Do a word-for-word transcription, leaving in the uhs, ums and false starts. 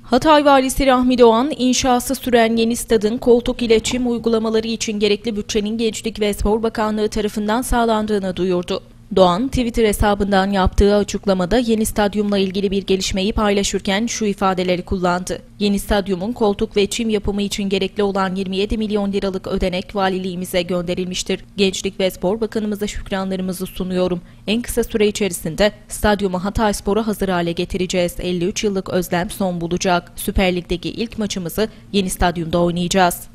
Hatay Valisi Rahmi Doğan, inşası süren yeni stadın koltuk iletişim uygulamaları için gerekli bütçenin Gençlik ve Spor Bakanlığı tarafından sağlandığını duyurdu. Doğan, Twitter hesabından yaptığı açıklamada yeni stadyumla ilgili bir gelişmeyi paylaşırken şu ifadeleri kullandı. Yeni stadyumun koltuk ve çim yapımı için gerekli olan yirmi yedi milyon liralık ödenek valiliğimize gönderilmiştir. Gençlik ve Spor Bakanımıza şükranlarımızı sunuyorum. En kısa süre içerisinde stadyumu Hatayspor'a hazır hale getireceğiz. elli üç yıllık özlem son bulacak. Süper Lig'deki ilk maçımızı yeni stadyumda oynayacağız.